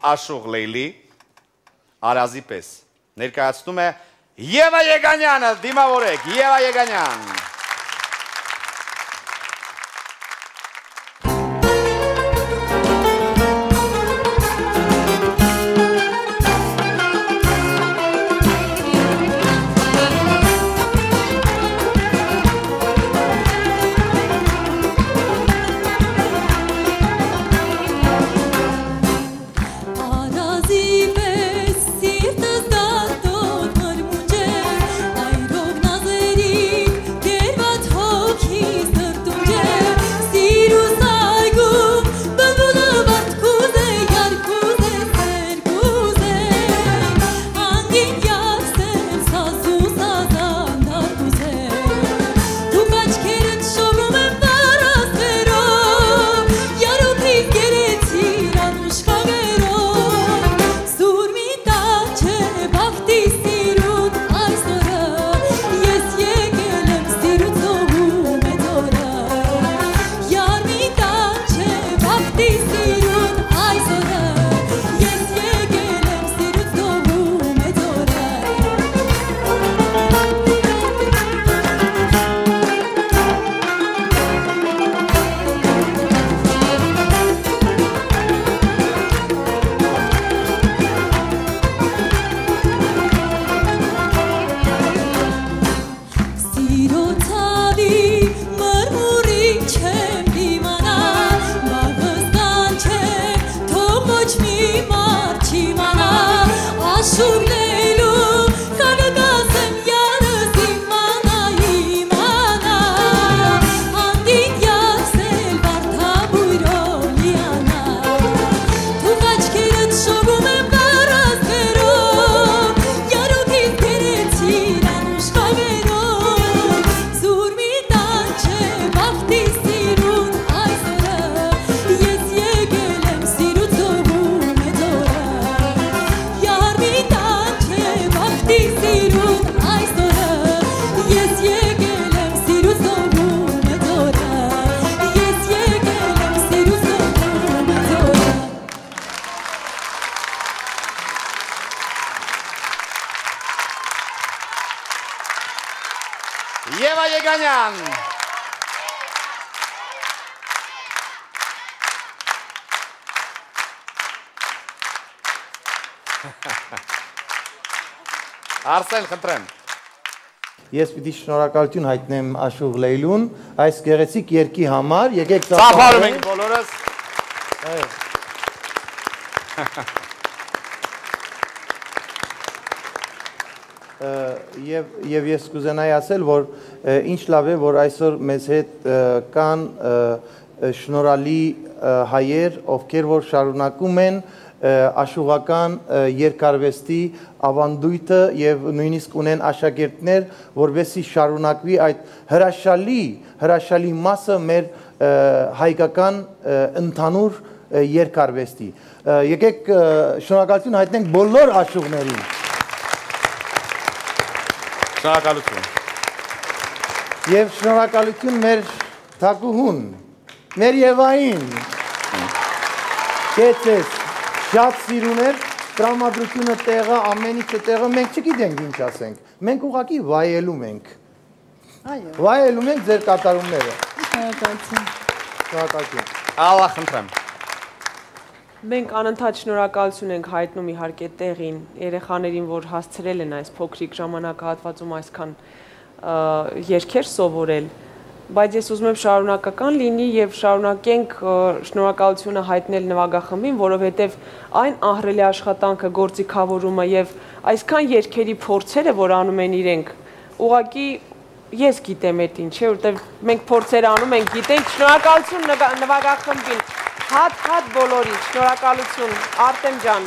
Աշուղ Լեյլի Արազի պես ներկայացնում է Եվա Եգանյանը, դիմավորեք, Եվա Եգանյան։ Եվա Եգանյան։ Արսեն, խնդրեմ։ Ես պիտի շնորհակալություն հայտնեմ Աշուղ Լեյլուն, այս գեղեցիկ երգի համար, եկեք ծափարում ենք բոլորս։ Եվ ես կուզենայի ասել, որ ինչ լավ է, որ այսօր մեզ հետ կան շնորհալի հայեր, ովքեր որ շարունակում են աշուղական երկարվեստի ավանդույթը եւ նույնիսկ ունեն աշակերտներ, որովհետեւ շարունակվի այդ հրաշալի մասը մեր հայկական ընդհանուր երկարվեստի։ Եկեք շնորհակալություն հայտնենք բոլոր աշուղներին։ Շնորհակալություն։ Եվ շնորհակալություն մեր թագուհուն, մեր Եվային։ Քեծես շատ սիրուն էր, տրամադրությունը տեղը, ամեն ինչը տեղը, մենք չգիտենք ինչ ասենք։ Մենք ուղղակի վայելում ենք։ Այո։ Վայելում ենք ձեր կատարումները։ Շնորհակալություն։ Շնորհակալություն։ Ալլահ խնդրեմ։ Մենք անընդհատ շնորհակալություն ենք հայտնում իհարկե տեղին, երեխաներին, որ հասցրել են այս փոքրիկ ժամանակահատվածում այսքան երգեր սովորել, բայց ես ուզում եմ շարունակական լինի եւ շարունակենք շնորհակալությունը հայտնել նվագախմբին, որովհետեւ այն ահռելի աշխատանքը, գործիքավորումը եւ այսքան երգերի փորձերը, որ անում են իրենք, ուղղակի ես գիտեմ այդ ինչ է, որովհետեւ մենք փորձեր անում ենք, գիտենք, շնորհակալություն նվագախմբին, հատ բոլորին, շնորհակալություն, Արտեմ ջան։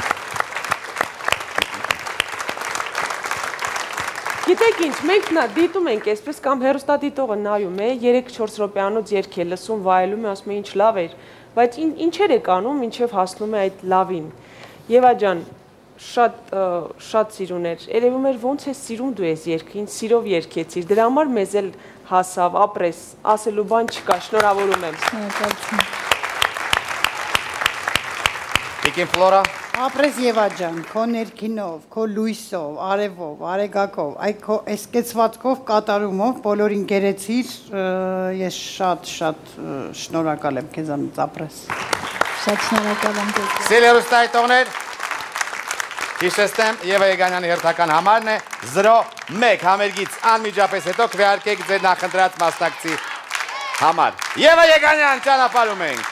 Գիտեք ինչ, մենք դիտում ենք այսպես կամ հեռուստադիտողը նայում է, 3-4 րոպեանոց երգ է լսում, վայելում է, ասում է ինչ լավ էր, բայց ինչեր եք անում, մինչև հասնում է այդ լավին։ Եվա ջան, շատ սիրուն էր, երևում էր ոնց է սիրում դու ես երգը, ինձ սիրով երգեցիր, դրա համար մեզ էլ հասավ, ապրես, ասելու բան չկա, շնորհավորում եմ։ Տիկին Ֆլորա։ Ապրես Եվա ջան, քո ներքինով, քո լույսով, արևով, արեգակով, այ քո այս կեցվածքով, կատարումով բոլորին գերեցիր, ես շատ շնորհակալ եմ քեզանից ապրես։ Շատ շնորհակալ եմ ձեզ։ Սիլերուստայի տողներ։ Հիշեցնեմ Եվա Եգանյանի հերթական համարն է 0-1 համերգից անմիջապես հետո քվեարկեք ձեր նախընտրած մասնակցի համար։ Եվա Եգանյան ճանապարհում ենք։